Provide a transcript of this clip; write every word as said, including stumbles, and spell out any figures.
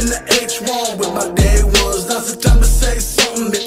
in the H one with my day ones. Now's the time to say something.